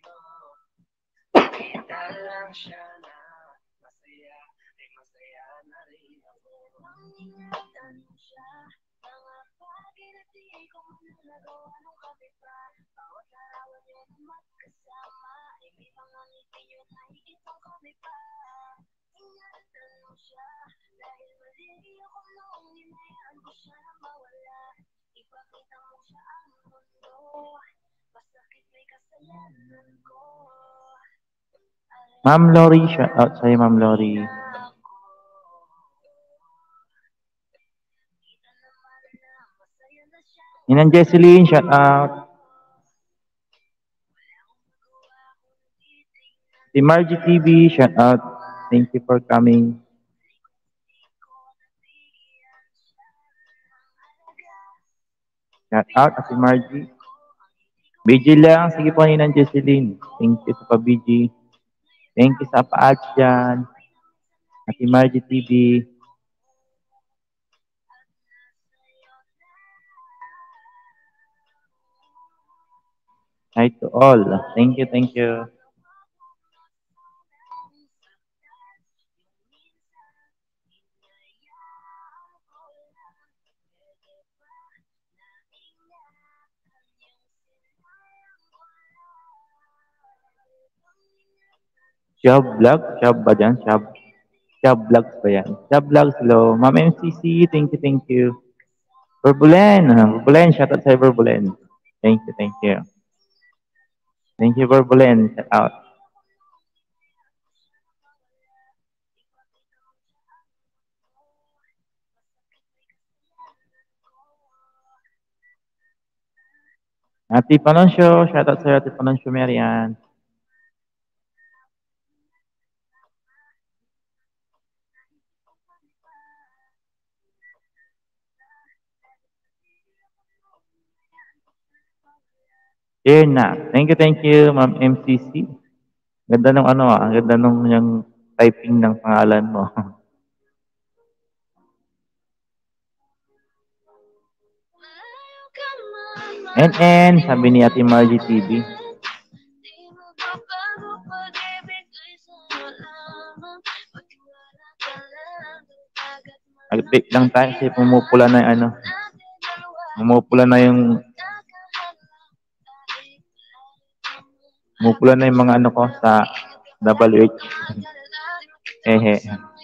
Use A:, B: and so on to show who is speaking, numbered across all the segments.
A: Ma'am Lori, shout out sa'yo, Ma'am Lori. Ninang Jesseline, shout out. Si Margie TV, shout out. Thank you for coming. Shout out si Margie. BG lang. Sige po, Ninang Jesseline. Thank you sa pa-BG. Thank you sa pa-ads dyan. Ate Margie TV. Hi to all. Thank you, thank you. Job vlog? Job ba dyan? Job vlogs ba yan? Job vlogs, hello. Ma'am MCC, thank you, thank you. Verbulen. Verbulen, shout out sa Verbulen. Thank you, thank you. Thank you, Verbulen. Shout out. Ate Panonsyo, shout out sa Ate Panonsyo Marian. Yerna. Thank you, Ma'am MCC. Ganda nung ano ang ganda nung yung typing ng pangalan mo. NN, sabi ni Ate Margie TV. Nag-take lang tayo kasi pumupula na yung ano. Pumupula na yung mga ano ko sa WH. Ehe.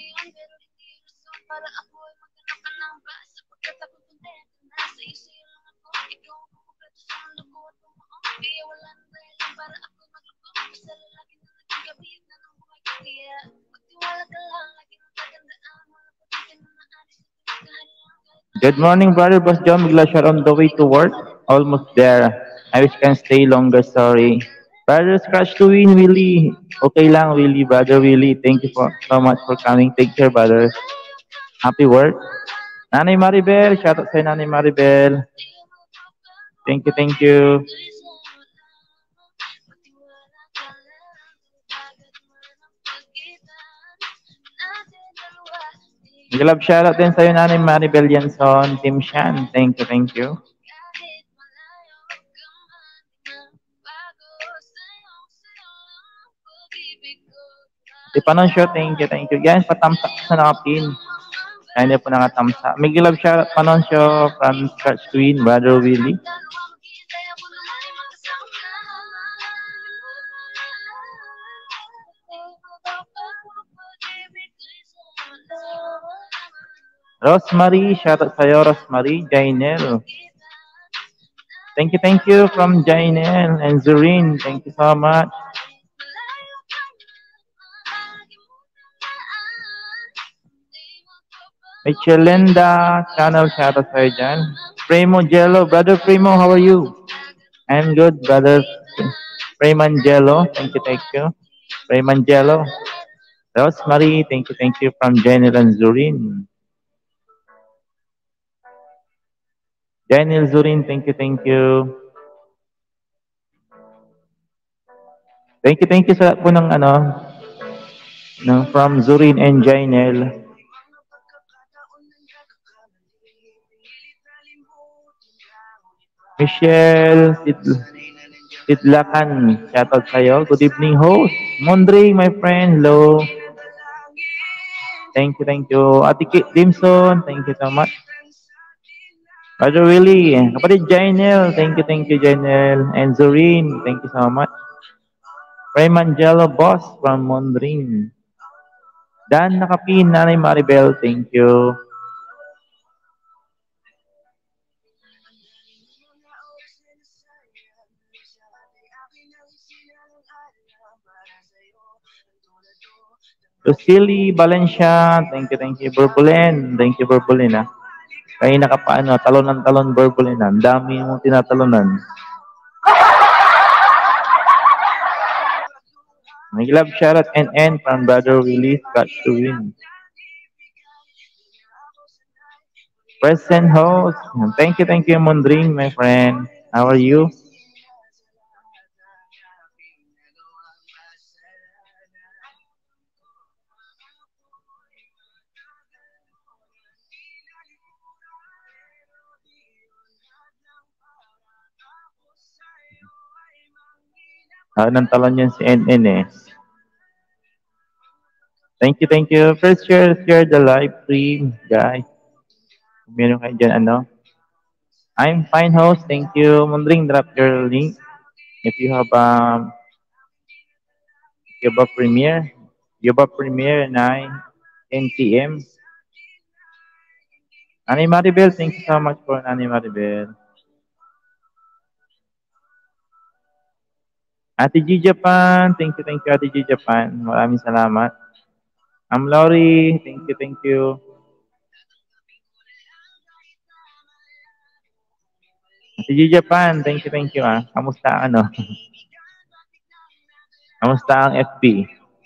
A: Good morning, brother Boss John. Bigla siya on the way to work. Almost there. I wish can stay longer, sorry. Brother Scratch to win, Willie. Okay lang, Willie, brother Willie. Thank you so much for coming. Take care, brother. Happy work. Nanay Maribel. Shout out sa Nanay Maribel. Thank you, thank you. Glove shoutout din sa'yo, Nanay Maribel Yanson, Team Shan. Thank you, thank you. Di pa nun show, thank you, thank you. Yan, patamsak sa nakapin. Kaya hindi po nangatamsa. May glove shoutout pa nun show from Scratch Queen, Brother Willie. Rosemary, shout out sa'yo, Rosemary, Jainel. Thank you from Jainel and Zurin. Thank you so much. Michelenda channel, shout out sa'yo dyan. Primo Jello, brother Primo, how are you? I'm good, brother Raymond Jello. Thank you. Raymond Jello. Rosemary, thank you from Jainel and Zurin. Daniel Zurin, thank you. Thank you sa po ng ano, from Zurin and Jainel. Michelle, Tidlakan, shoutout sa'yo. Good evening, host. Mondring, my friend, hello. Thank you, thank you. Ate Kit Dimson, thank you so much. Brother Willie, kapatid Jainel, thank you, Jainel. And Zoreen, thank you so much. Raymangelo Boss from Mondring. Dan Nakapin, Nanay Maribel, thank you. Lucily Valencia, thank you, Burbulen. Thank you, Burbulen, ha. Kaya nakapaano, talon ng talon, Burbulen, ha. Ang dami mong tinatalonan. May love shoutout NN from Brother Willie Scott to win. Present host, thank you, Mondring, my friend. How are you? Ng talon yan si NN eh. Thank you, thank you. First share the live stream, guys. Kung meron kayo dyan, ano. I'm fine, host. Thank you. Mondring, drop your link. If you have a premiere 9 10 p.m. Nani Maribel, thank you so much for Nani Maribel. Ate G Japan, thank you Ate G Japan. Maraming salamat. Lori, thank you. Ate G Japan, thank you ah. Kamusta ang ano? Kamusta ang FB?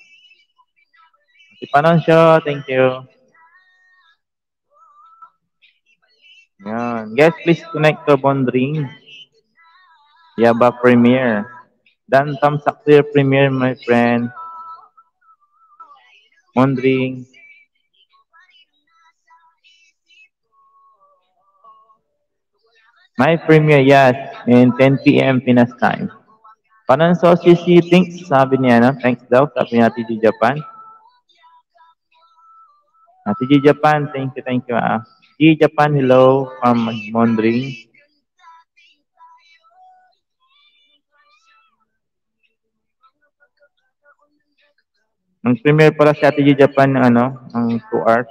A: Ate Panonsyo, thank you. Yan. Guys, please connect to Bondring. Yaba Premiere. Dan thumbs up to your premiere, my friend. Bondring. My premiere, yes, in 10 p.m. Pinas time. Panonso CC thinks, sabi niya, no? Thanks daw, sabi niya Ate G Japan. Ate G Japan, thank you. G Japan, hello from Mondring. Ang premiere para sa Ate G Japan ng ano, ang 2 hours.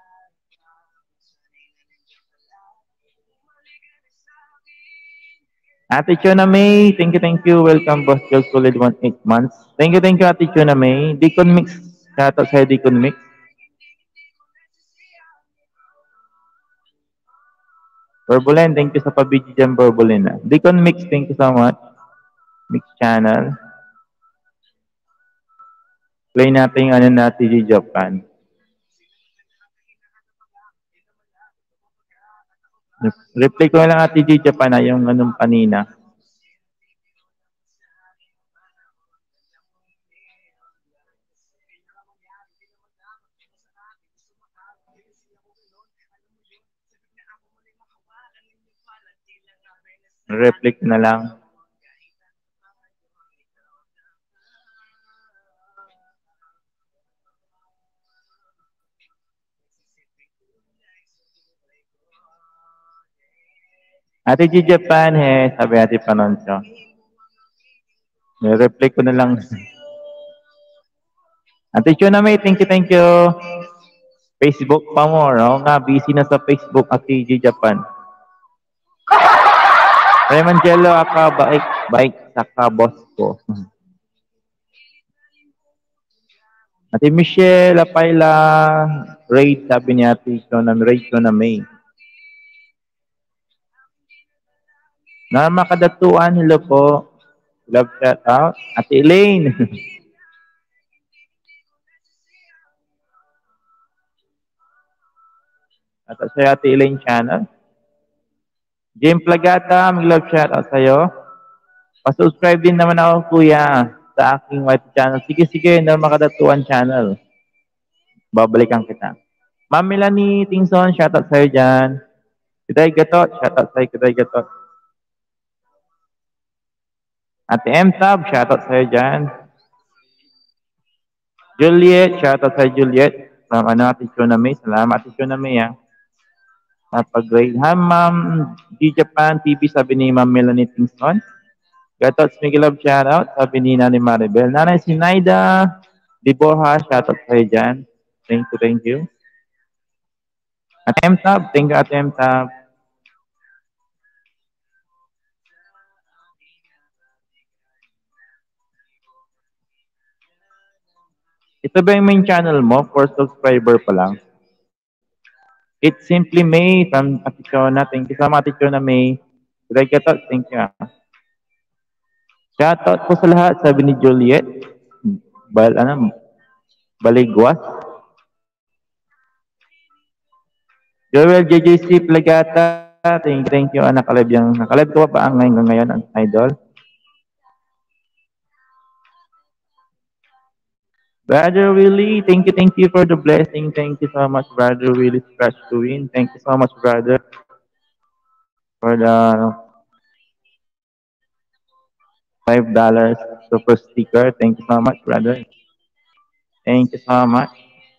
A: Ate Chona May, thank you. Welcome, Boss Joe Solid 18 months. Thank you, Ate Chona May. Deacon Mix, shoutout sa'yo, Deacon Mix. Burbulen, thank you sa pabidyo dyan, Burbulen. Deacon Mix, thank you so much. Mix channel. Play natin yung ano natin G Japan. Replay ko lang Ate G Japan na yung anong kanina. Replay ko na lang. Ate G Japan, sabi Ate Panonso. Replay ko na lang. Ate Chona May, thank you. Facebook pa mo, no? Nga, busy na sa Facebook, Ate G Japan. Raymangelo, bike, saka boss ko. Ate Michelle, Apayla, Raid, sabi ni Ate Chona May. Na makadatuan, hello po. Love shout out. Ate Elaine. At sa Ate Elaine channel. Jim Plagata, mag-love shout out sa'yo. Pa-subscribe din naman ako, kuya, sa aking white channel. Sige, na makadatuan channel. Babalikan kita. Ma'am Melanie Tingson, shout out sa'yo dyan. Kiday Gatot, shout out sa'yo, Kiday Gatot. Ate M-Tab, shoutout sa'yo dyan. Juliet, shoutout sa'yo Juliet. From ano, Ate Choname. Salamat Ate Choname ah. Napag-grade. Hi Ma'am G Japan TV, sabi ni Ma'am Melanie Kingston. Shoutout sa Miguel Love, shoutout. Sabi ni Nanay Maribel. Nanay Sinaida Diborha, shoutout sa'yo dyan. Thank you, thank you. Ate M-Tab, thank you Ate M-Tab. Ito ba yung main channel mo? For subscriber pa lang. It's Simply May from Ate Chona. Thank you sa mga Ate Chona May. Thank you. Shoutout po sa lahat, sabi ni Juliet. Baligwas. Joel JJC Plagata. Thank you. Nakalib ko pa ang ngayon, ang idol. Brother Willie, thank you for the blessing. Thank you so much, Brother Willie Scratch to Win. Thank you so much, brother, for the $5 super sticker. Thank you so much, brother. Thank you so much.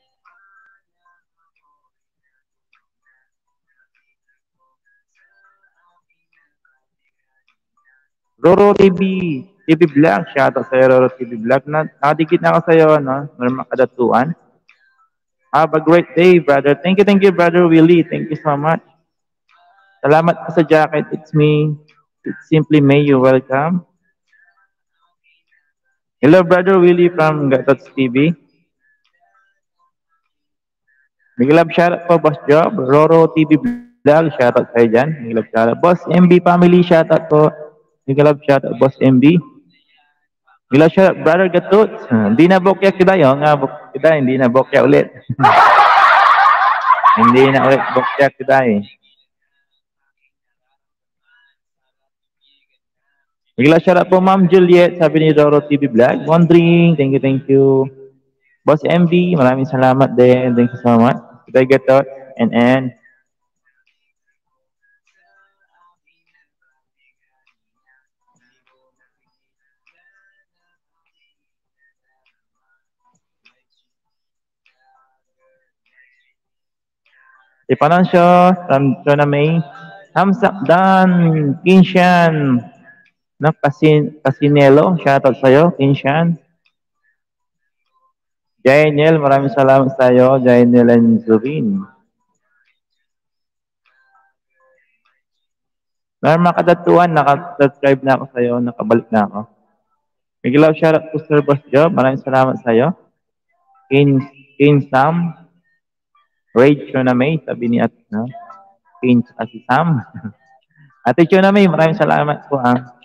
A: Roro TV Vlog, shoutout sa Roro TV Vlog. Nakadikit na ako sa iyo, no? Normal kadatuan. Have a great day, brother. Thank you, brother Willie. Thank you so much. Salamat po sa jacket. It's me. It's Simply May. You welcome. Hello, brother Willie from Gatots TV. Miglab shoutout po, Boss Job. Roro TV Vlog, shoutout kayo dyan. Miglab shoutout. Boss MB Family, shoutout po. Miglab shoutout, Boss MB. Miglab shoutout, Brother Gatots. Hindi na bokya kidayo. Hindi na bokya ulit. Hindi na ulit bokya kidayo. Miglab shoutout po, Ma'am Juliet. Sabi ni Roro TV Vlog. Wondering. Thank you. Boss MB, maraming salamat din. Thank you so much. Kita Gatot and Ipanansyo from Chona May. Hamsak Dan, Kinshan, Pasinelo. Shoutout sa'yo, Kinshan. Jainel, maraming salamat sa'yo. Jainel and Zurin. Normal kadatuan, naka-subscribe na ako sa'yo, nakabalik na ako. Miguel, shoutout to Sir Boss Job. Maraming salamat sa'yo. Sam, Raid Chona May, sabi ni si Sam. Ate Chona May, maraming salamat po ha.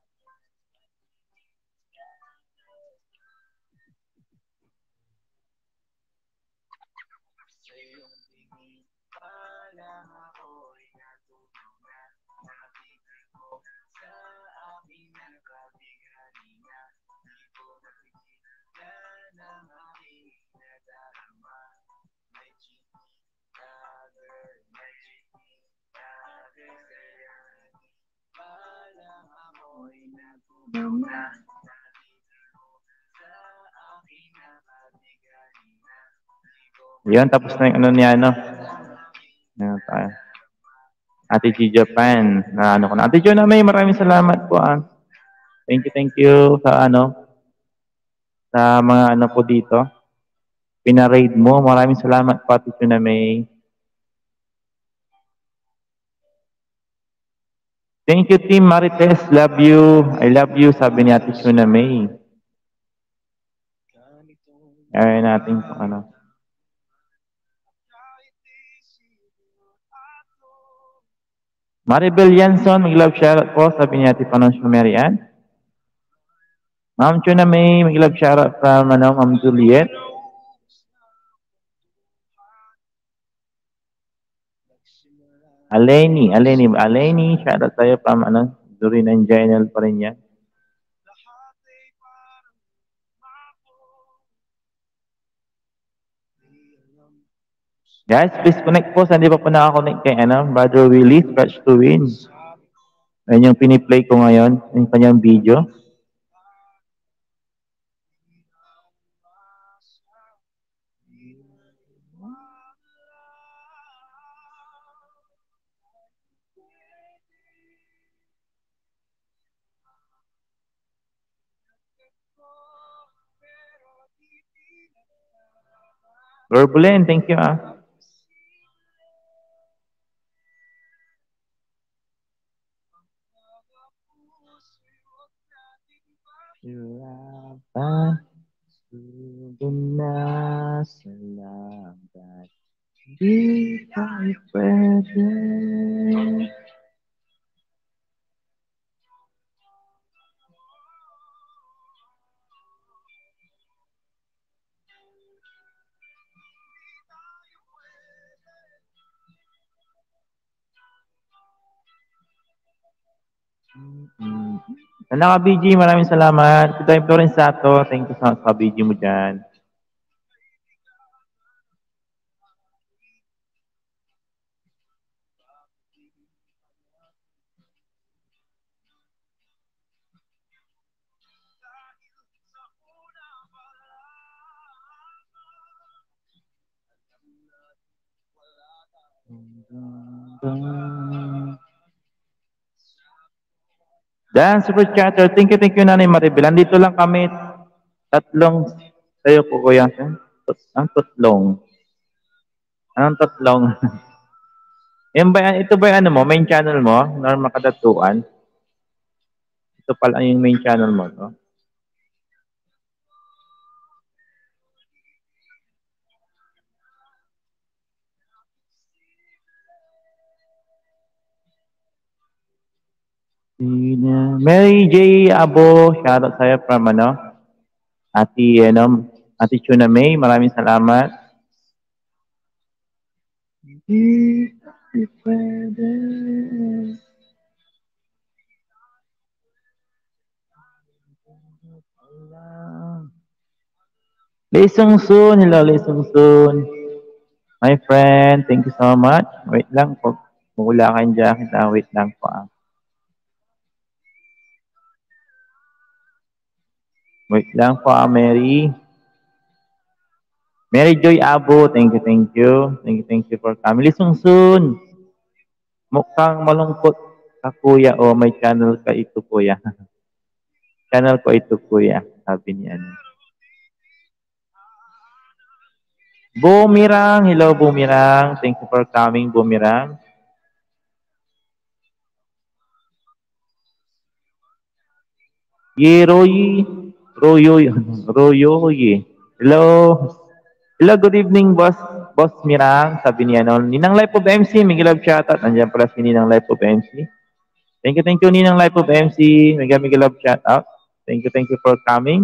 A: Yan, tapos na yung ano niya, no? Yan tayo. Ate G Japan, na ano ko na. Ate Jo na may maraming salamat po. Thank you sa sa mga ano po dito. Pinaraid mo. Maraming salamat po, Ate Jo na may. Thank you, Team Marites. Love you. I love you, sabi ni Ate Jo na may. Ay natin po ano. Maribel Yanson, mag-love shoutout po, sabi ni Ate Panosyo Marian. Ma'am Chuna May, mag-love shoutout from Ma'am Juliet. Aleni, shoutout tayo from Durin and Jainel pa rin yan. Guys, please connect po. Saan di pa po nakakonect kay Brother Willie, Scratch to Win. Ayun yung piniplay ko ngayon, yung kanyang video. Turbulent, thank you ah. Sirapan, sugo na sa langit. Di tayo pwede. Sa naka-BG, maraming salamat. Ito yung Florensato. Thank you sa BG mo dyan. Dan, super chatter. Thank you, Nanay Maribel. Andito lang kami. Tatlong sa'yo ko, kuya. Ang tatlong. Anong tatlong? Ito ba yung ano mo, main channel mo? Norma Kadatuan? Ito pala yung main channel mo, to. Mary J. Abo, shoutout sa'yo from ano, Ate Chuna May, maraming salamat. Hindi pwede. Lesong soon, hello Lesong soon. My friend, thank you so much. Wait lang po. Kung wala kayong jacket, wait lang po. Wait lang po, Mary. Mary Joy Abo, thank you, thank you. Thank you for coming. Lisong soon. Mukhang malungkot ka, kuya. O, may channel ka ito, kuya. Channel ko ito, kuya. Sabi niya. Boomerang. Hello, Boomerang. Thank you for coming, Boomerang. Yeroy. Royoy. Royoy. Hello. Hello, good evening, boss. Boss Mirang. Sabi niya noon. Ninang Life of MC. May love shoutout. Nandiyan pala si Ninang Life of MC. Thank you, Ninang Life of MC. May love shoutout. Thank you for coming.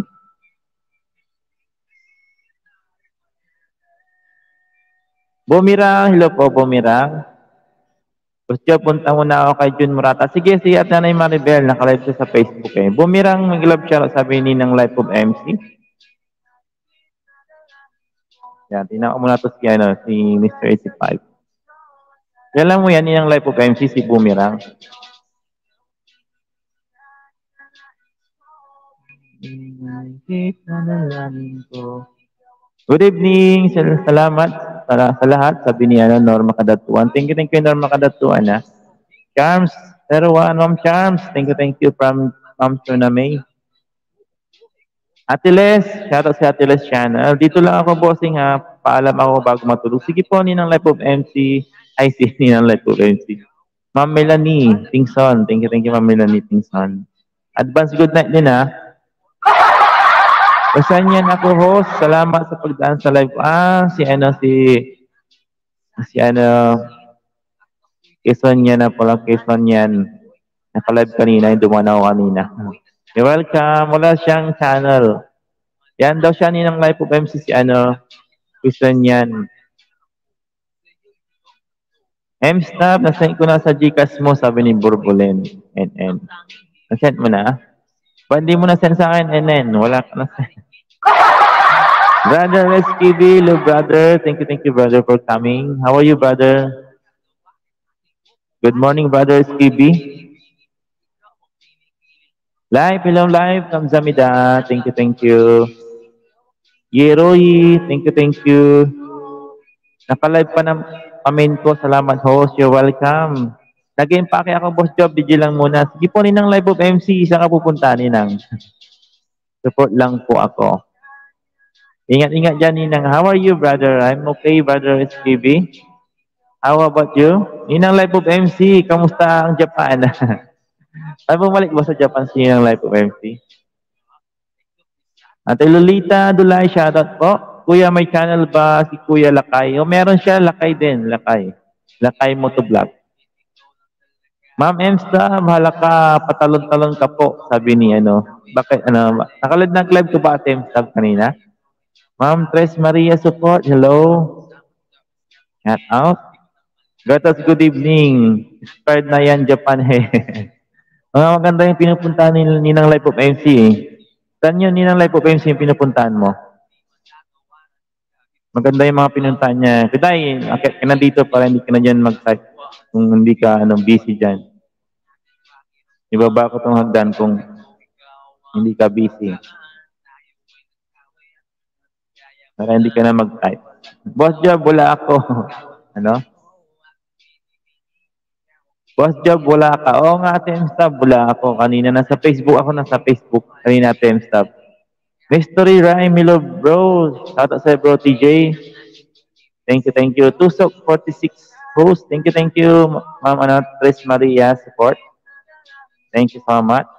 A: Bumirang, hello po, Bumirang. Gusto punta muna ako kay Jun Murata. Sige, si at Nanay Maribel, nakalive siya sa Facebook eh. Bumirang, mag-love siya, sabi ni ng Life of MC. Yan, tingnan ko muna to si, si Mr. 85. Kailan mo yan, yung Life of MC, si Bumirang. Good evening, salamat sa lahat, sabi ni Norma Kadatuan. Thank you, Norma Kadatuan. Charms, 01, Ma'am Charms. Thank you from Ma'am Chuna May. Ate Les, shoutout si Ate Les channel. Dito lang ako, bossing ha. Paalam ako bago matulog. Sige po, Ninang Life of MC. Ay, si Ninang Life of MC. Ma'am Melanie Tingson. Thank you, Ma'am Melanie Tingson. Advance good night din ha. Basan yan ako, host. Salamat sa pagdaan sa live. Quezon yan na pala, Quezon yan. Naka-live kanina, yung dumanaw kanina. You're welcome. Wala siyang channel. Yan daw siya ninang live of MC si Quezon yan. M-Snap, nasend ko na sa Gcash mo, sabi ni Burbulen. NN. Nasend mo na? Ba hindi mo nasend sa akin, NN? Wala ka nasend. Brother SKB, hello brother. Thank you brother for coming. How are you brother? Good morning brother SKB. Live, hello live. Kamzamida. Thank you. Yeroy, thank you. Naka-live pa ng pamin ko. Salamat host. You're welcome. Nag-impake ako, boss job. DJ lang muna. Sige po, Ninang Live of MC. Saan ka pupunta, Ninang? Support lang po ako. Ingat-ingat dyan, Ninang. How are you, brother? I'm okay, brother SPB. How about you? Ninang Life of MC, kamusta ang Japan? Ay, bumalik ba sa Japan si Ninang Life of MC? Ate Lolita Dulay, shoutout po. Kuya, may channel ba si Kuya Lakay? O meron siya, Lakay din, Lakay. Lakay Motovlog. Ma'am Emsta, bahala ka, patalon-talon ka po, sabi ni ano. Bakit, ano, nakalad nag-live ko ba, Ate Emsta, kanina? Ma'am Tres Maria Support, hello. Shout out. Gatas, good evening. Expired na yan, Japan, he. Mga maganda yung pinupuntahan ni Ninang Life of MC, eh. Saan yun, Ninang Life of MC yung pinupuntahan mo? Maganda yung mga pinuntahan niya. Kuday, akit ka na dito para hindi ka na dyan mag-type kung hindi ka ano, busy dyan. Ibaba ko itong hagdan kung hindi ka busy. Para hindi ka na mag-type. Boss Job, wala ako. Ano? Boss Job, wala ka. Oo nga, Temstab, wala ako. Kanina nasa Facebook ako, nasa Facebook. Kanina, Temstab. Mystery Rhyme, Milo bro. Shout out sa bro, TJ. Thank you, thank you. Tusok 46 host. Thank you, Ma'am ano, Tres Maria support. Thank you so much.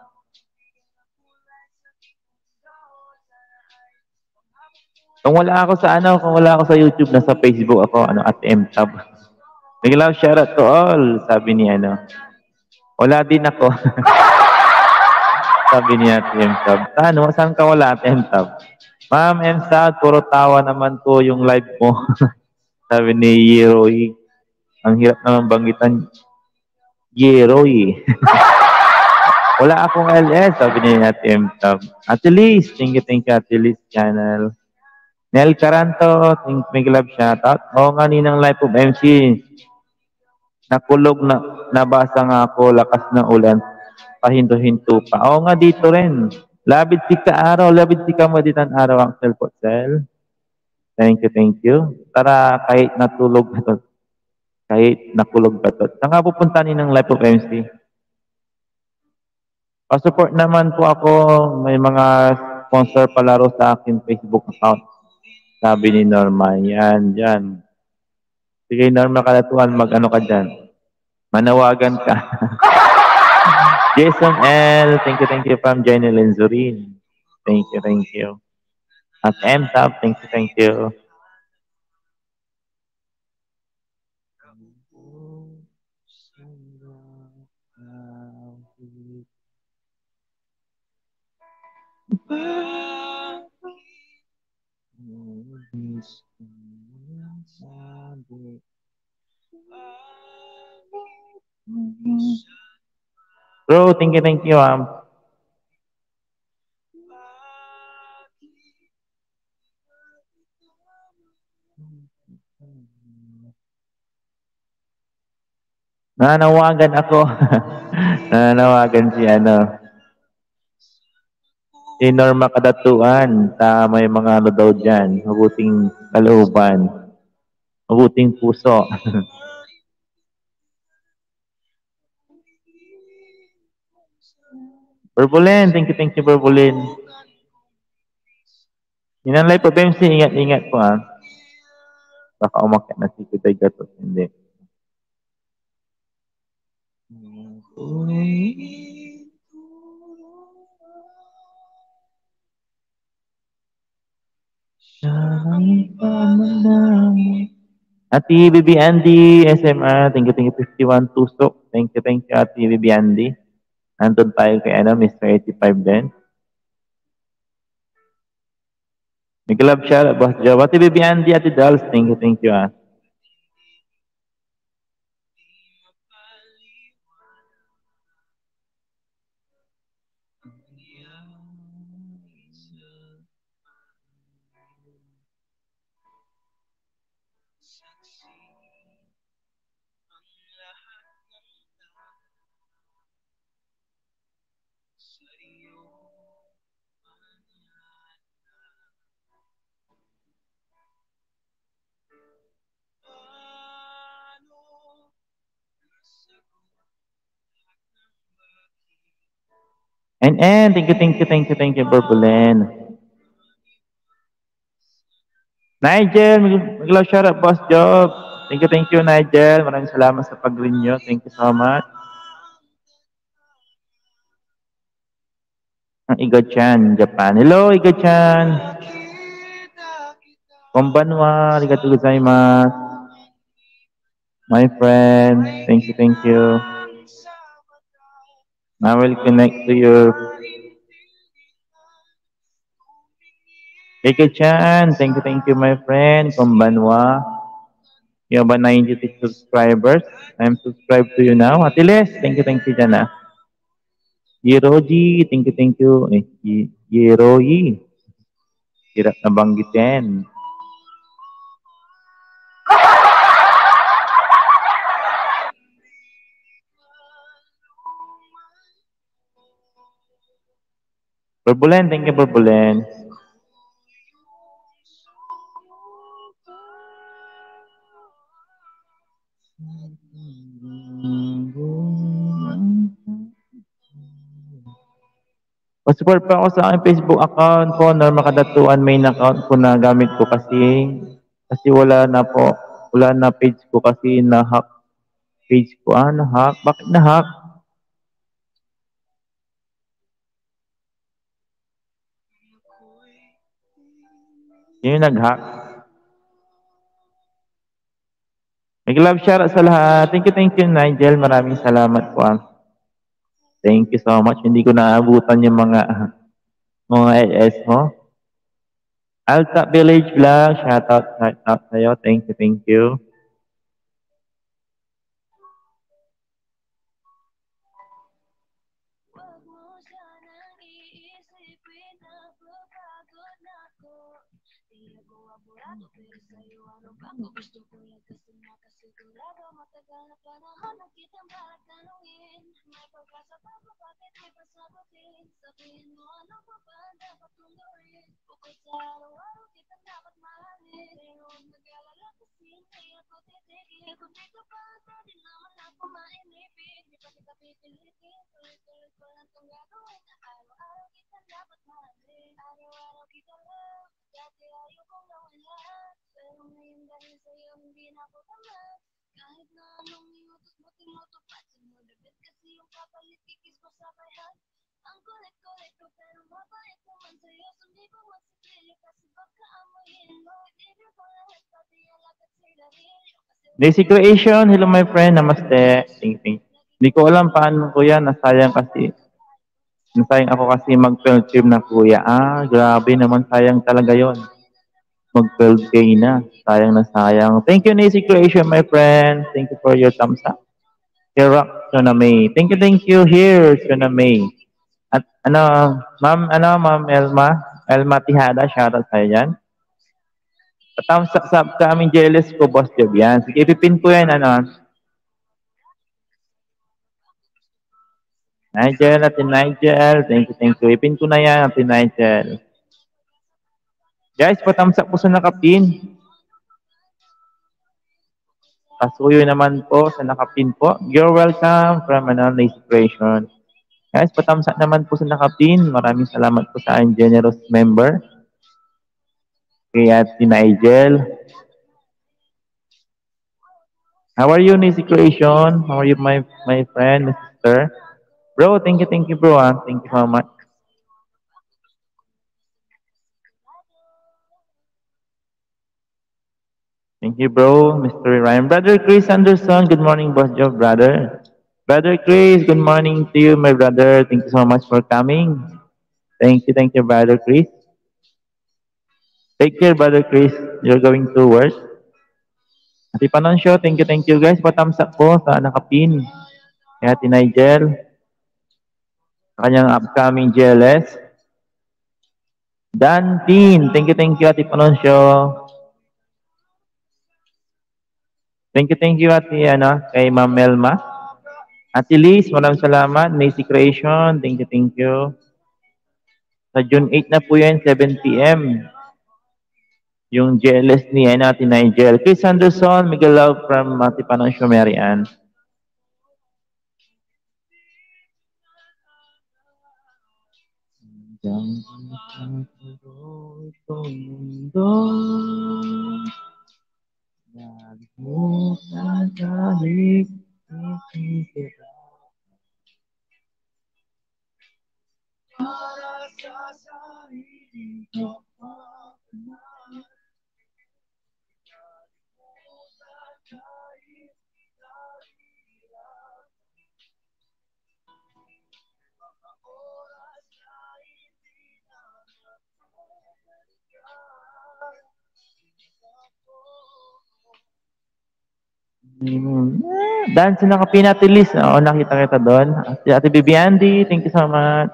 A: Kung wala ako sa ano, kung wala ako sa YouTube, nasa Facebook ako, ano, at MTab. Big love, shout out to all, sabi ni ano. Wala din ako. Sabi ni Ate MTab. Ano, saan ka wala, Ate MTab? Ma'am MTab, puro tawa naman po yung live mo. Sabi ni Yeroy. Ang hirap naman banggitan. Yeroy. Wala akong LS, sabi ni Ate MTab. Ate Liz, thank you, Ate Liz channel. Nel Caranto, big love shoutout. Oo nga, Ninang Life of MC. Nakulog na, nabasa nga ako, lakas ng ulan. Pahinto-hinto pa. Oo nga, dito rin. Labid si ka araw, labid si ka maditan araw ang cellphone cell. Thank you, thank you. Tara, kahit natulog na to, kahit nakulog na to. Saan nga pupunta ni ng Life of MC? Pa-support naman po ako, may mga sponsor palaro sa akin Facebook account. Sabi ni Norma, yan, dyan. Sige, Norma Kalatuan, mag-ano ka dyan. Manawagan ka. Jason L, thank you from Jenny Lenzurin. Thank you, thank you. At M-Top, thank you. Bro, thank you. Nanawagan ako. Nanawagan si ano. Si Norma Kadatuan sa may mga ano daw dyan. Mabuting kalooban. Mabuting puso. Burbulin, thank you, Burbulin. Inanlay pa BMC, ingat-ingat po ha. Baka umakyat na si Kuday Gatot. Hindi. Ati Bibi Andy, SMR, thank you, 51 Tusok. Thank you, Ati Bibi Andy. Nandun tayo kay ano, Mr. 85 din. Nag-love siya, Boss Joe. Ati Bibi Andy, Ati Dals, thank you ah. And thank you, Burbulin. Nigel, mag-love shoutout, Boss Job. Thank you, Nigel. Maraming salamat sa pag-renew. Thank you so much. Ang Iga-chan, Japan. Hello, Iga-chan. Konbanwa, arigatou gozaimasu. My friend, thank you. I will connect to you. Iga-chan, thank you, my friend. Konbanwa. You have a 96 subscribers. I'm subscribed to you now. Atiles, thank you, Jana. Yeroji, thank you. Yeroyi. Hirap na banggitin. Burbulen, thank you, Burbulen. Pa-support pa ako sa aking Facebook account ko, Norma Kadatuan main account ko na gamit ko kasi wala na page ko kasi na-hack page ko. Na-hack? Bakit na-hack? Yun yung nag-hack. Mag-love shoutout sa lahat. Thank you, Nigel. Maraming salamat po. Thank you so much. Hindi ko naabutan yung mga LS mo. Alta Village Vlog, shoutout sa'yo. Thank you. Daisy Creation, hello my friend, namaste. Ting. Hindi ko alam paano ko yan, nasayang ako kasi mag-12 trim na kuya. Grabe naman, sayang talaga yon. Mag-12K na, sayang na sayang. Thank you, Daisy Creation, my friend. Thank you for your thumbs up. Rock, Shona May. Thank you, here, Shona May. At Ma'am Elma Tihada, shoutout sa'yo dyan. Thumbs up sa aming jealous ko, Boss Job yan. Sige, ipipin ko yan, Nigel. Thank you. Ipin ko na yan, Ate Nigel. Guys, pa-thumbs up po sa nakapin. Pasuyo naman po sa nakapin po. You're welcome from Inspiration. Guys, pa-thumbs up naman po sa nakapin. Maraming salamat po sa aking generous member. Kay Ate Nigel. How are you, Nisi Creation? How are you, my friend, my sister? Bro, thank you, bro. Thank you so much. Thank you, bro, Mr. Ryan. Brother Chris Anderson, good morning, Boss Job, brother. Brother Chris, good morning to you, my brother. Thank you so much for coming. Thank you, Brother Chris. Take care, Brother Chris. You're going to work. Ati Panonsyo, thank you, guys. Pa-thumbs up po sa nakapin. Kaya Ate Nigel. Kanyang upcoming GLS. Dantin, thank you, Ate Panonsyo. Thank you, Ate, kay Ma'am Melma. Ate Liz, maraming salamat. Macy Creation, thank you. Sa June 8 na po yan, 7 p.m. Yung GLS ni Ate Nigel. Chris Anderson, Miguel Love from Ate Panonsyo, Mary Ann. Ang itong mundo, nagmukha kahit isisira. Dance na kapinatilis. Oo, nakita kita doon. Si Ate Bibiandi, thank you so much.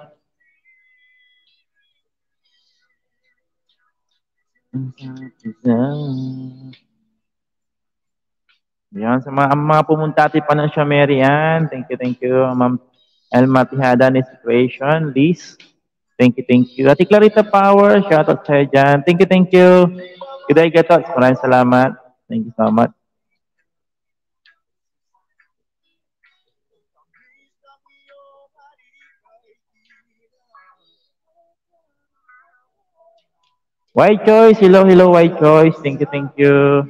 A: Yan, sa mga pumunta atin pa ng siya, Mary Ann. Thank you, thank you. Ma'am Elma Tijada ni Situation. Liz. Thank you, thank you. Ate Clarita Power, shoutout sa'yo dyan. Thank you, thank you. Good day, Gatots. Maraming salamat. Thank you so much. White Choice, hello, hello, White Choice. Thank you, thank you.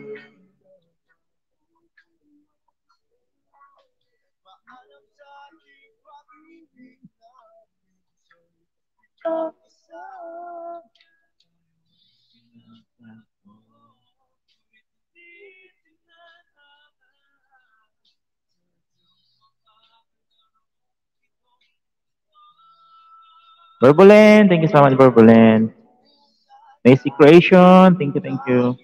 A: Burbulent, thank you so much, Burbulent. Macy Creation, thank you, thank you.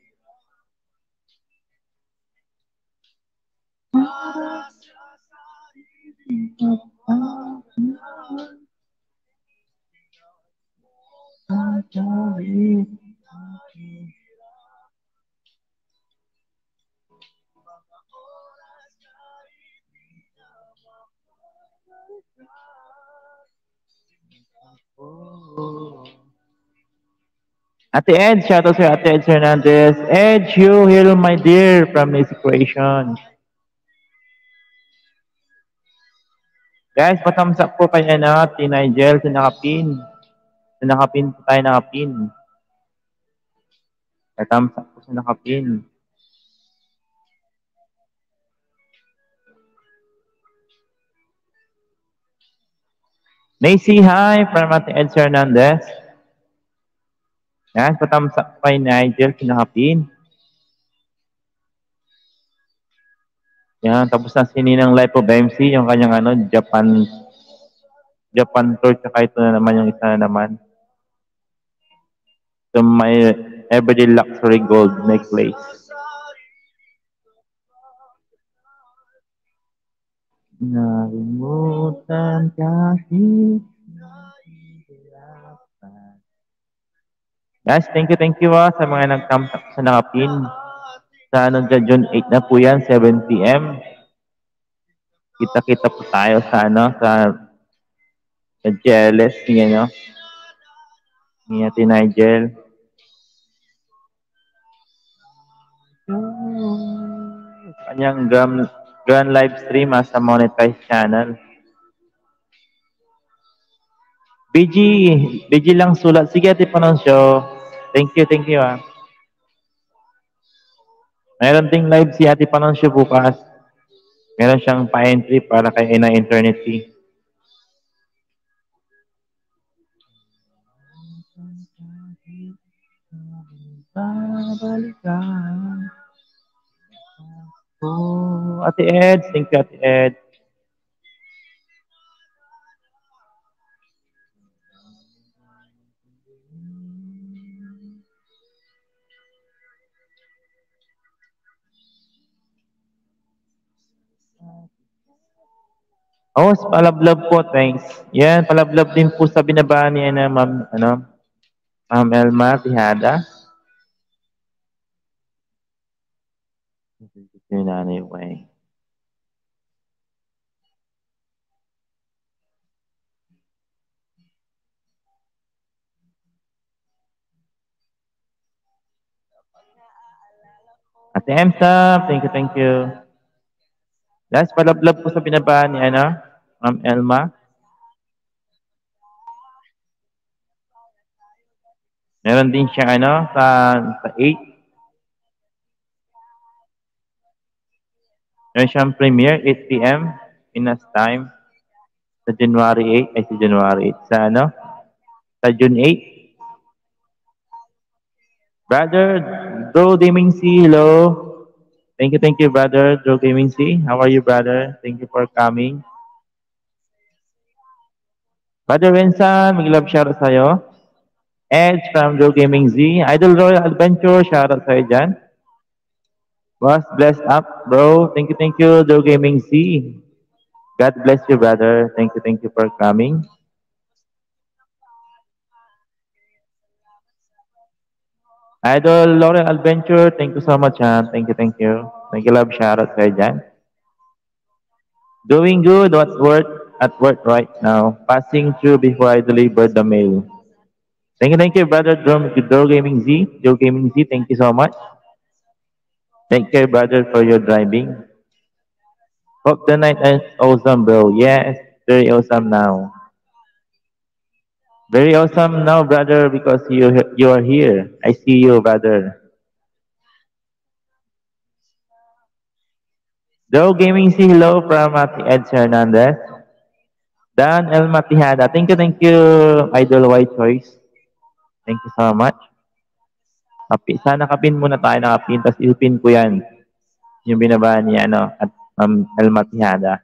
A: Ate Ed, shout out to Ate Ed Hernandez. Ed, you hello my dear from Macy Creation. Guys, patthumbs up po kay ano, Tinigel, sa nakapin. Sa nakapin po tayo nakapin. Pathumbs up po sa nakapin. Macy, hi, from Ate Ed Hernandez. Yan, pathumbs up kay Nigel, sa nakapin. Yan, tapos na sininang Life of MC, yung kanyang ano, Japan tour, tsaka ito na naman yung isa na naman. So, may everyday luxury gold necklace. Nalimutan kahit nahihirapan. Guys, thank you sa mga nagtamtak sa nakapin. Sa ano dyan, June 8 na po yan, 7 p.m. Kita-kita po tayo sa ano, sa jealous niya, no? Ni Ate Nigel. Kanyang grand live stream sa monetized channel. BG, BG lang sulat. Sige, Ate Panonsyo. Thank you ah. Meron ding live si Ate Panonsyo bukas. Meron siyang pa-entry para kay Ina Internet fee. Babalikan. Oh, Ate Ed, thank you, Ate Ed. Oh, palablab po, thanks. Yan, palablab din po sa binabaan niya na Ma'am Elma Tijada. Yung nanay way. Ate Emsa, thank you. Guys, palablab po sa binabaan ni Ma'am Elma. Meron din siyang ano, sa 8. Meron siyang premiere, 8 p.m. Pinas time. Sa January 8, ay sa January 8. Sa ano? Sa June 8. Brother, Drew Gaming C, hello. Thank you, brother. Drew Gaming C. How are you, brother? Thank you for coming. Brother Vincent, mag-love shoutout sa'yo. Edge from Drew Gaming Z. Idol Royal Adventure, shoutout sa'yo dyan. Was blessed up, bro. Thank you, Drew Gaming Z. God bless you, brother. Thank you for coming. Idol L'Oreal Adventure, thank you so much, ha. Thank you, thank you. Thank you, love. Shoutout sa'yo dyan. Doing good, what's work at work right now. Passing through before I deliver the mail. Thank you, brother Joe Gaming Z. Joe Gaming Z, thank you so much. Thank you, brother, for your driving. Hope the night is awesome, bro. Yes, very awesome now. Very awesome now, brother, because you are here. I see you, brother. Joe Gaming Z, hello from Ed Hernandez. Dan El Matihada. Thank you, Idol White Choice. Thank you so much. Sana kapin muna tayo ng kapin, tapos ilpin ko yan. Yung binaba niya, ano, at El Matihada.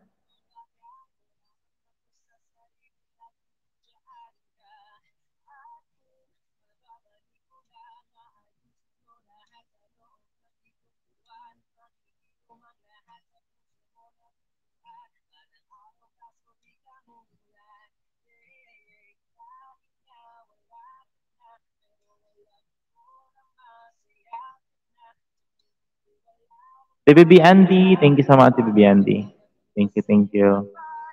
A: TBB Andy, thank you so much, TBB Andy. Thank you.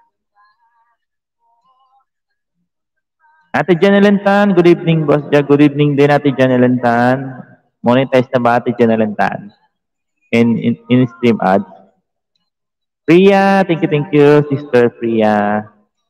A: Ate Janelentan, good evening, boss. Good evening din, Ate Janelentan. Monetize na ba, Ate Janelentan? In stream ads. Priya, thank you, Sister Priya.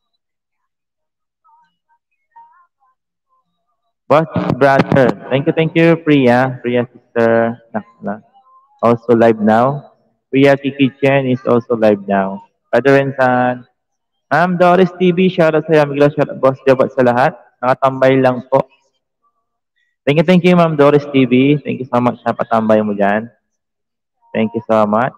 A: Boss brother, thank you, Priya. Priya, sister. Also live now. Priya Kiki Chen is also live now. Brother Rensan. Ma'am Doris TV, shoutout sa Yamigla, shoutout Boss Jabat sa lahat. Nakatambay lang po. Thank you, Ma'am Doris TV. Thank you so much sa patambay mo dyan. Thank you so much.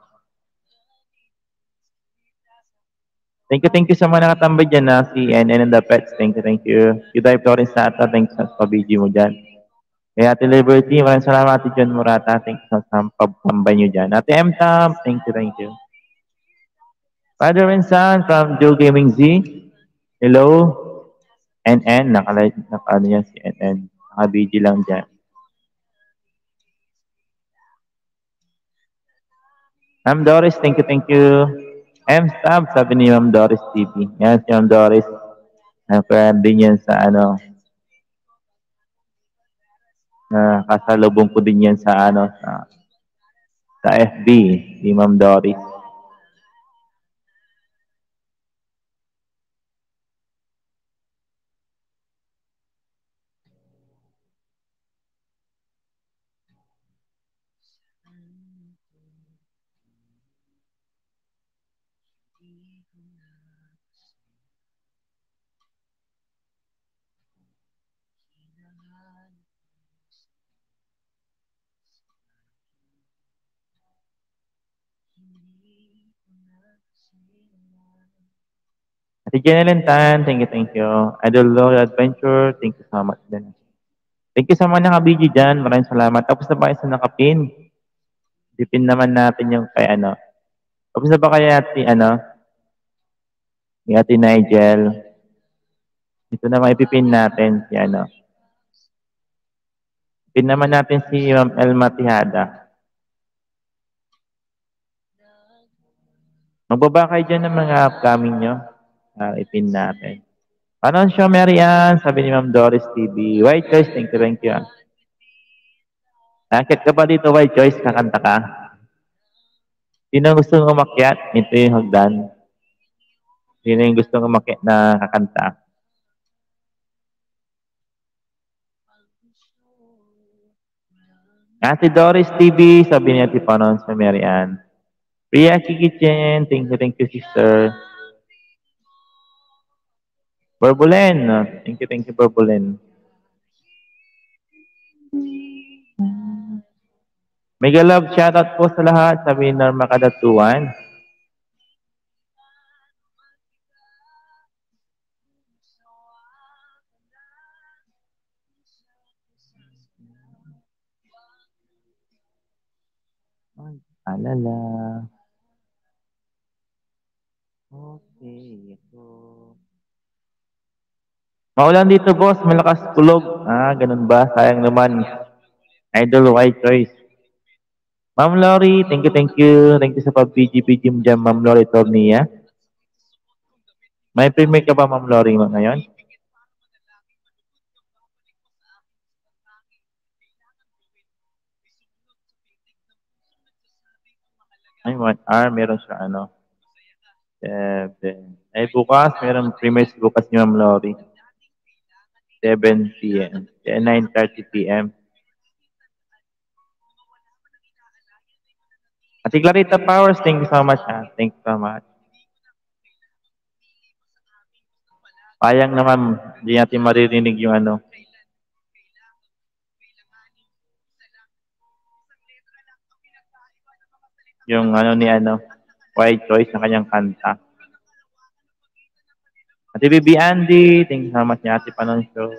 A: Thank you sa mga nakatambay dyan na si NN and the Pets. Thank you. Goodeve Florence Sata, thank you sa pabidyo mo dyan. Kaya Ate Liberty, maraming salamat Ate John Murata. Thank you sa pagtambay nyo dyan. Ate M. Tam, thank you. Father and Son from Joe Gaming Z. Hello. NN, ano yan si NN. Naka-BG lang dyan. Ma'am Doris, thank you. M. Stab, sabi ni Ma'am Doris TV. Yan si Ma'am Doris. Friend din yan sa ano. Kasalubong ko din yan sa ano. Sa FB, si Ma'am Doris. Ate Jeneline Tan, thank you. Idol Lord Adventure, thank you so much din. Thank you sa mga nakabidyo dyan. Maraming salamat. Tapos na ba kayo sa nakapin? Dipin naman natin yung kay ano. Tapos na ba kaya si ano? Ni Ate Nigel. Ito naman ipipin natin si ano. Pin naman natin si Ma'am Elma Tihada. Magbaba kayo dyan ng mga upcoming nyo. Ipin natin. Ano siya, Marian? Sabi ni Ma'am Doris TV. White Choice, thank you. Nakit ka pa dito, White Choice, kakanta ka. Sino gusto umakyat? Ito yung hagdan. Sino yung gusto umakyat na kakanta? Ate Doris TV, sabi ni Ate Panon sa Mary Ann. Priya Kitchen, thank you, sister. Borbulen, thank you, Borbulen. Mega love shoutout po sa lahat, sabi ni Norma Kadatuan. Ay, alala. Okay, so... Maulan dito, boss. Malakas kulog. Ah, ganun ba? Sayang naman. Idol, white choice. Ma'am Lori, thank you, thank you. Thank you sa pag-BG-BG mo dyan, Ma'am Lori Tornia. May premiere ka ba, Ma'am Lori, ngayon? Ay, 1 hour. Meron siya, ano, 7. Ay, bukas. Meron premiere bukas ni Ma'am Lori. 7 p.m. 9:30 p.m. Ate Clarita Powers, thank you so much. Ah. Thank you so much. Sayang naman, hindi natin maririnig yung ano, yung ano ni ano, white choice ng kanyang kanta. Ate Bibi Andy, thank you so much niya, Ate Panon Show.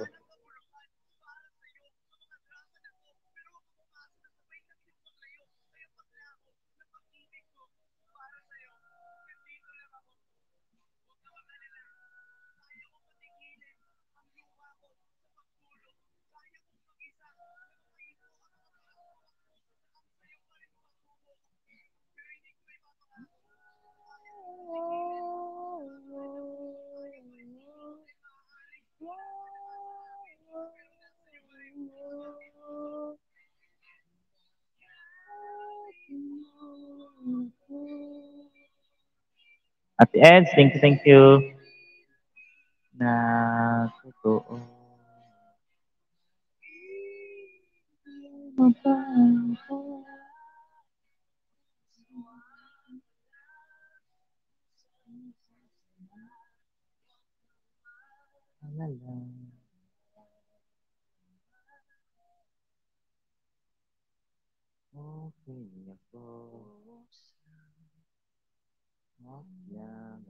A: Ate Eds, thank you. Na totoo. Alala. Okay, ako. Yan.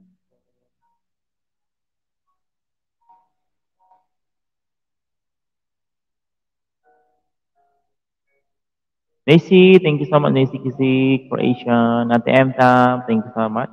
A: Nacy, thank you so much, Nacy Kisi, Croatian. Ate M Tam, thank you so much.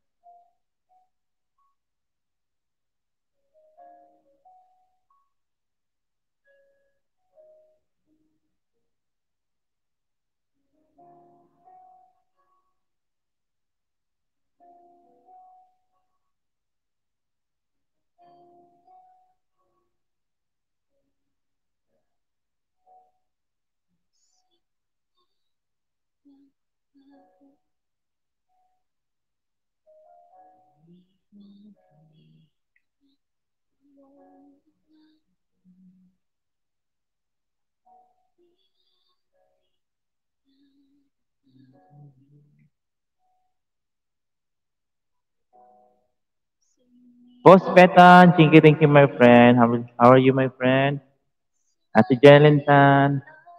A: Boss Petan, thank you, my friend. How are you, my friend? Ate Jelen Tan.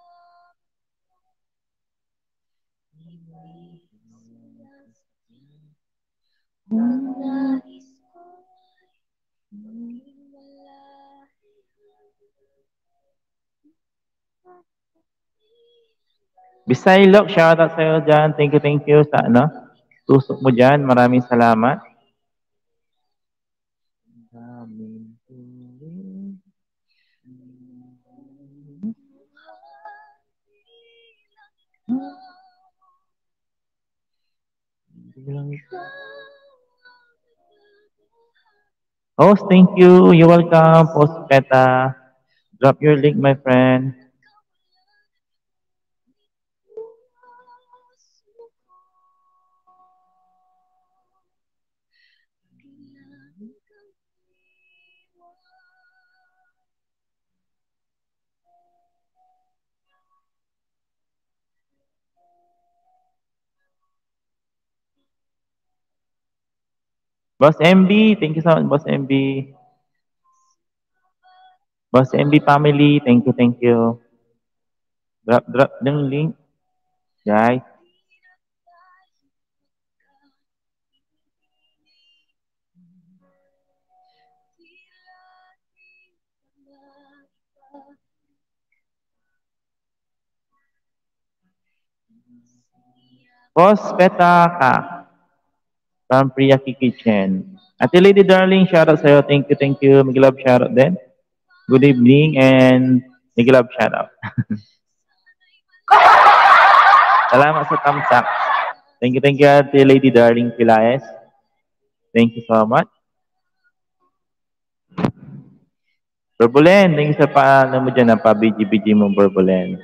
A: Bisaylok, shoutout sa'yo dyan. Thank you sa ano, tusok mo dyan. Maraming salamat. Daming tuloy. Bilang Host, thank you. You're welcome. Post Peta. Drop your link, my friend. Boss MB, thank you so much, Boss MB. Boss MB family, thank you, thank you. Drop ng link, guys. Boss Petaka from Priyaki Kitchen. Ate Lady Darling, shoutout sa'yo. Thank you, thank you. Mag-love shoutout din. Good evening and mag-love shoutout. Salamat sa thumbs up. Thank you, Ate Lady Darling Pilaes. Thank you so much. Burbulen, thank you sa paano mo dyan, pa-BG-BG mo, Burbulen.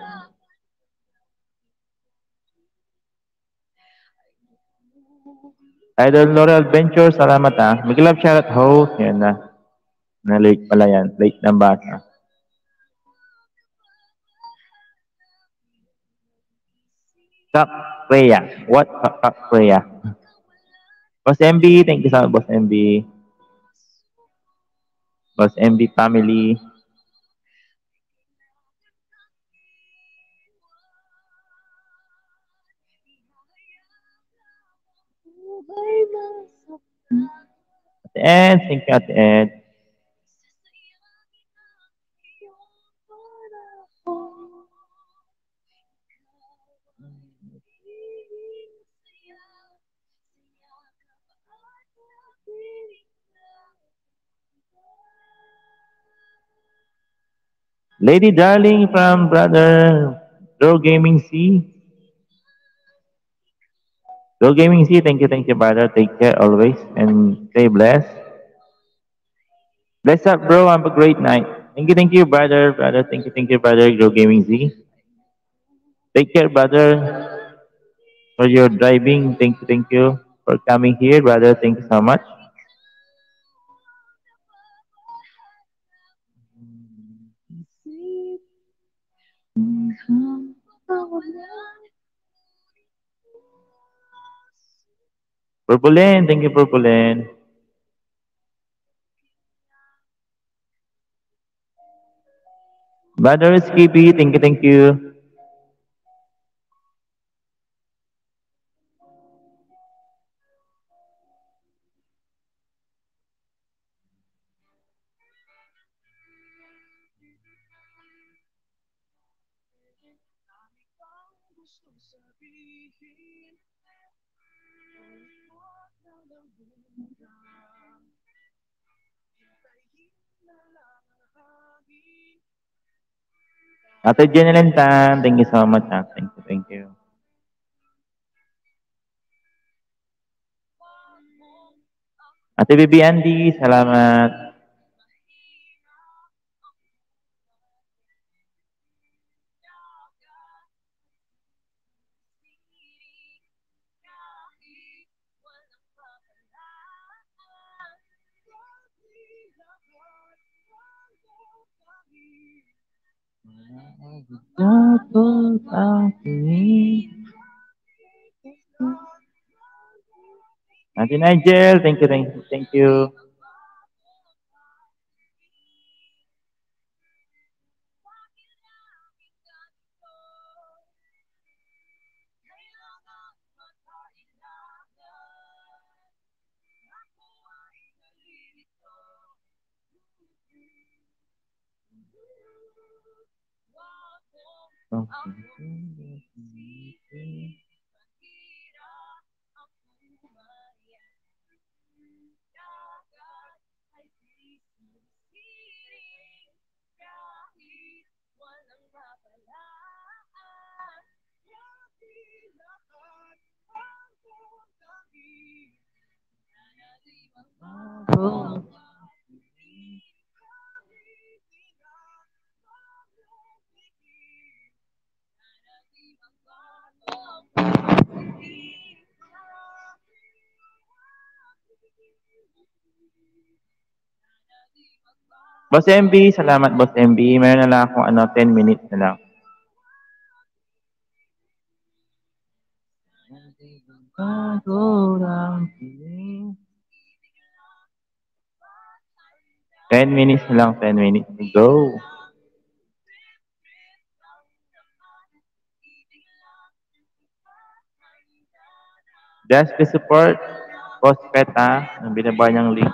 A: Idol L'Oreal Adventure, salamat ah. Mag-love shoutout host. Yan na. Na-late pala yan. Late ng basa. Kak Freya. What? Kak Freya. Boss MB, thank you so much, Boss MB. Boss MB family. Ate Ed, thank you, Ate Ed. Lady Darling from Brother Bro Gaming C. Bro Gaming C, thank you, brother. Take care always and stay blessed. Bless up, bro. Have a great night. Thank you, brother. Brother, thank you, brother. Bro Gaming Z. Take care, brother, for your driving. Thank you for coming here, brother. Thank you so much. Purpulen, thank you, Purpulen. Brother Skippy, thank you. Ate Jeneline Tan, thank you so much. Ah. Thank you. Ate Bibi Andy, salamat. Jatuh kaki. Ate Nigel, thank you. Boss MB, salamat Boss MB. Meron na lang akong 10 minutes na lang. Bago lang piling. 10 minutes na lang, 10 minutes to go. Just to support, post pet ha, ang binaba niyang link.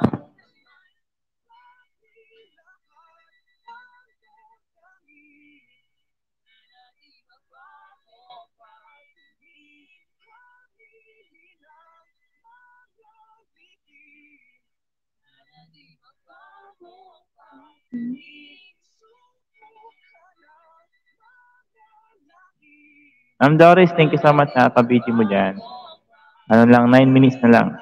A: Ma'am Doris, thank you so much ha, kabiti mo dyan. Ano lang, 9 minutes na lang.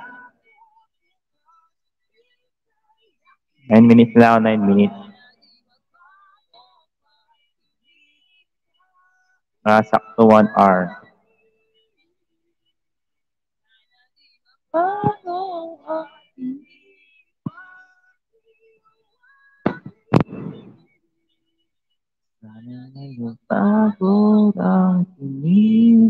A: 9 minutes na lang, 9 minutes. Sakto 1 hour. Sana ngayon pagod ang tinig.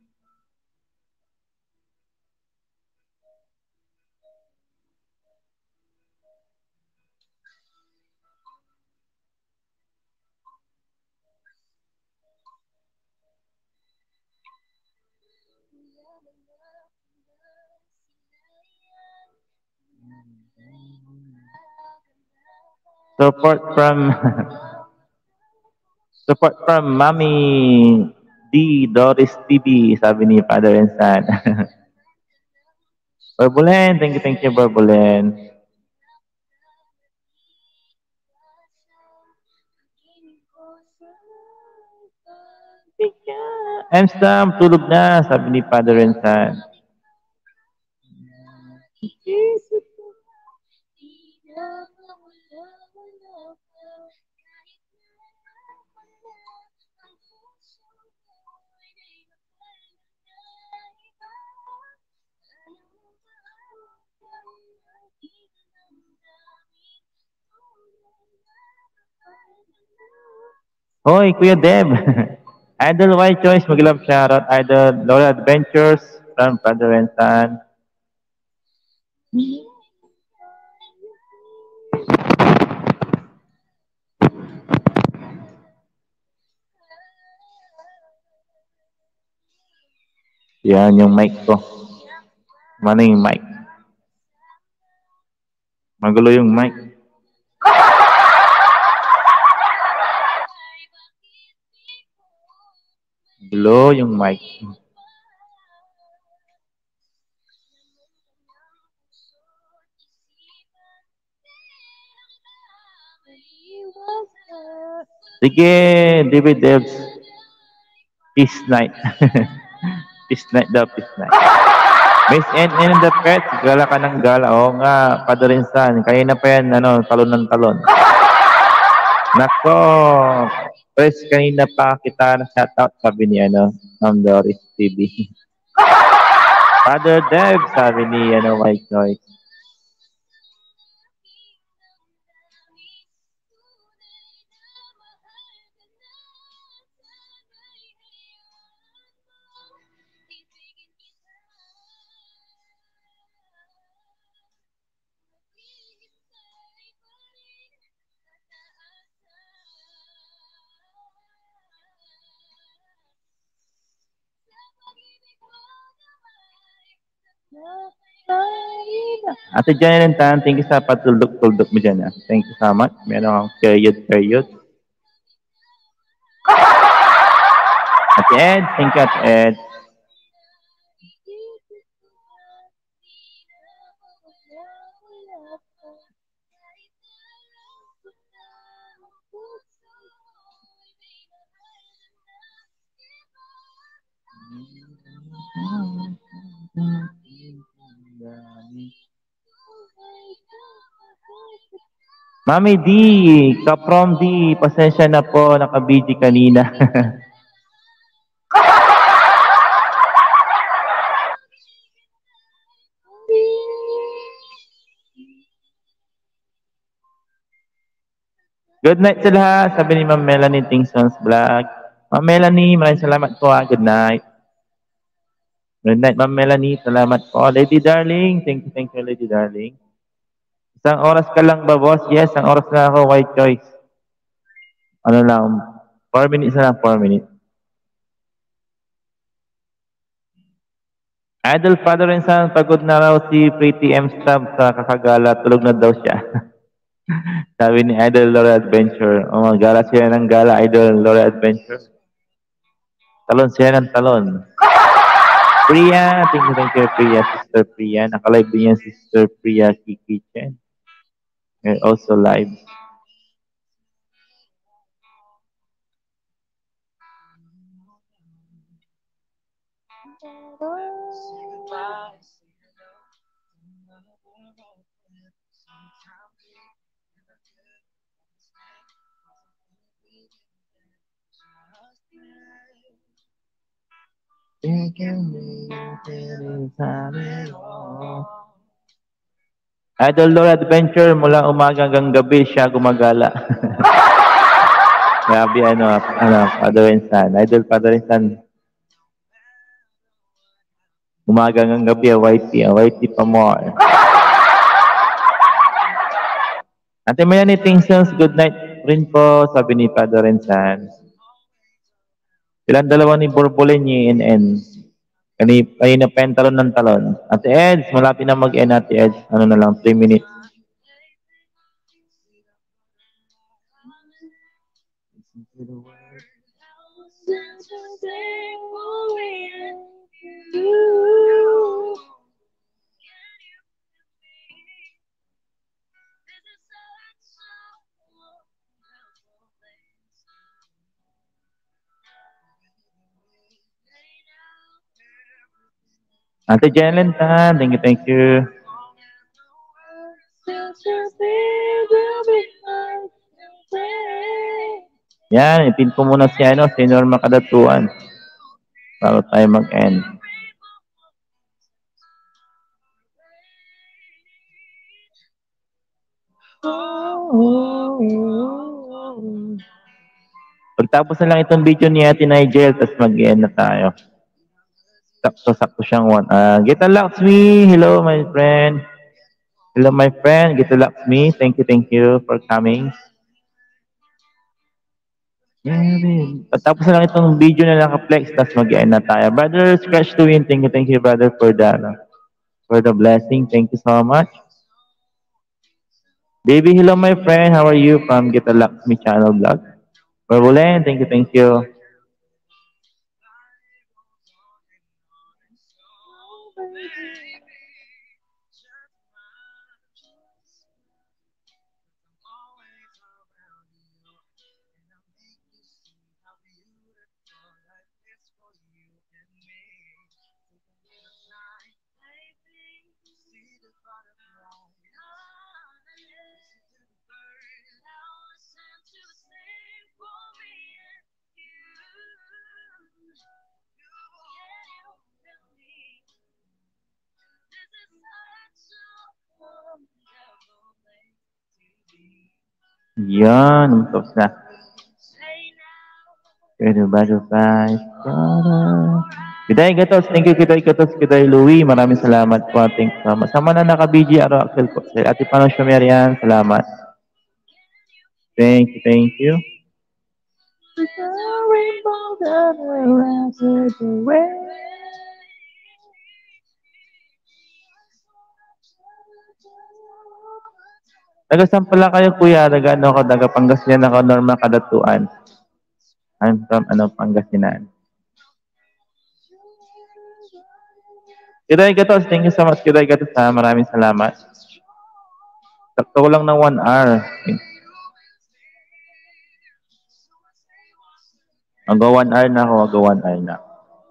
A: Support from support from Mami D. Doris TV, sabi ni Father and Son. Barbulen, thank you, Barbulen. Amstam, tulog na, sabi ni Father and Son. Hoy, Kuya Deb. Idol White Choice, mag-love shoutout. Idol Laura Adventures from Father and Son. Yan yung mic ko. Mana yung mic? Magulo yung mic. Magulo yung mic. Sige, David Devs. Peace night. Peace night daw, peace night. Miss N the Pet, gala ka ng gala. Oo nga, padarinsan. Kaya na pa yan, talon ng talon. Nako, first kanina pa kita na shoutout, sabi ni, Ma'am Doris TV. Father Dev, sabi ni, White Noise. Ate Janet Tan, thank you sa patuldok-tuldok mo dyan. Thank you so much. Meron akong period. Ate Ed, thank you, Ate Ed. Mami D, Kaprom D, pasensya na po, nakabidi kanina. Good night sa lahat, sabi ni Ma'am Melanie Tingson's Vlog. Ma'am Melanie, maraming salamat po. Good night. Good night, Ma'am Melanie. Salamat po. Lady Darling, thank you, Lady Darling. Isang oras ka lang ba, boss? Yes, isang oras na ako, white choice. Ano lang, 4 minutes na lang, 4 minutes. Idol father and son, pagod na raw si Pretty M. Stab sa kakagala, tulog na daw siya. Sabi ni Idol Laura Adventure. Oh, gala siya ng gala, Idol Laura Adventure. Talon siya ng talon. Priya, thank you, Priya, Sister Priya. Nakalive din yan, Sister Priya Kiki Chen. You're also live. Idol Lord Adventure, mula umaga hanggang gabi siya gumagala. Grabe Father and Son. Idol Father and Son. Umaga hanggang gabi, YT pa more. Ate Mayani, Tingsons, good night rin po, sabi ni Father and Son. Silang dalawa ni Borbolin ni NN. Kanina pa yung talon ng talon. Ate Eds, malapit na mag-end, Ate Eds. Ano na lang, 3 minutes. Ate Jelen Tan, thank you. Yan, ipin ko muna si Norma Kadatuan. Bago tayo mag-end. Pagtapos na lang itong video ni Ate Nigel, tapos mag-end na tayo. Sakto siyang one. Gita Laxmi, hello my friend. Hello my friend, Gita Laxmi. Thank you for coming. Pagtapos na lang itong video na naka-flex, tapos mag-end na tayo. Brother Scratch to Win, thank you brother for the blessing. Thank you so much. Baby, hello my friend. How are you? From Gita Laxmi channel vlog. Barbulen, thank you. Yan, tapos na. Pero butterflies. Kiday Gatos, thank you Kiday Gatos, Kiday Louie, maraming salamat po. Thank you so much. Sama na naka-BG, Axel po. Ate Panos Shumerian, salamat. Thank you. Taga-saan pala kayo, kuya? Taga Pangasinan ako, Norma Kadatuan. I'm from, Pangasinan. Kiday Gatos, thank you so much, Kiday Gatos, ha. Maraming salamat. Sakto ko lang ng 1 hour. Mag-go 1 hour na ako, mag-go 1 hour na.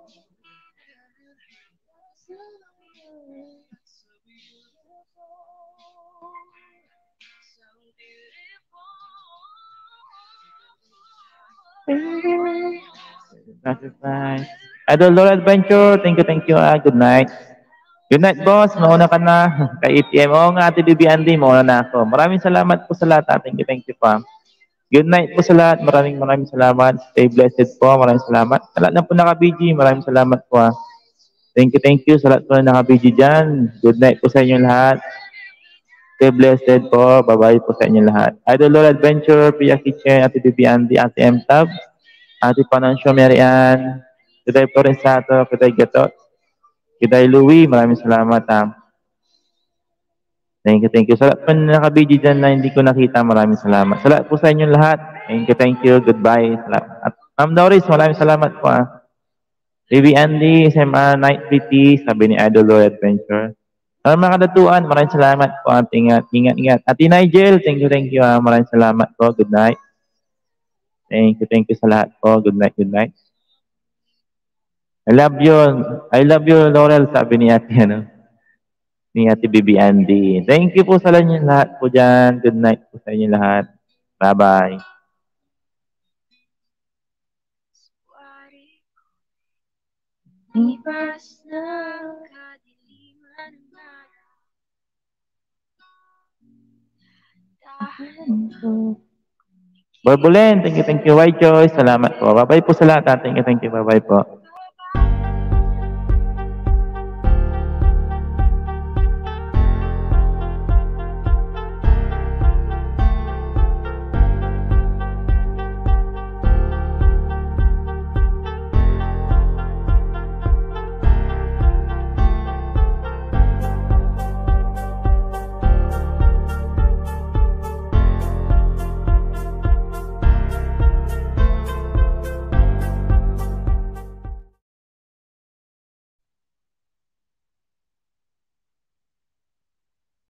A: Idol Lord Adventure, thank you. Good night. Good night, boss. Mauna ka na. Kay ATM. Oo nga, Ate Bibi Andy, mauna na ako. Maraming salamat po sa lahat. Thank you pa. Good night po sa lahat. Maraming salamat. Stay blessed po. Maraming salamat. Sa lahat na po naka-BG, maraming salamat po. Thank you sa lahat po na naka-BG dyan. Good night po sa inyo lahat. Stay blessed po. Bye-bye po sa inyo lahat. Idol Lord Adventure, Pia Kitchen, Ate Bibi Andy, Ate M Tab, Ate Panancio Marian, Kiday Florensato, Kiday Gatot, Kiday Louie, maraming salamat. Thank you. Sa lahat po na nakabidyo dyan na hindi ko nakita, maraming salamat. Sa lahat po sa inyong lahat, thank you. Goodbye. Salamat. At Ma'am Doris, maraming salamat po. Baby Andy, SMA Night Pretty, sabi ni Idol Lord Adventure. Mga kadatuan, maraming salamat po. Ingat. Ate Nigel, thank you. Maraming salamat po. Good night. Thank you sa lahat po. Good night. I love you. I love you, Laurel, sabi ni Ate, ni Ate Bibi Andy. Thank you po sa inyo lahat po dyan. Good night po sa inyo lahat. Bye-bye.
B: Lipas ng kadiliman ng araw, dahan ko.
A: Borbulen, thank you. White Choice, salamat po. Bye-bye po sa lahat. Thank you. Bye-bye po.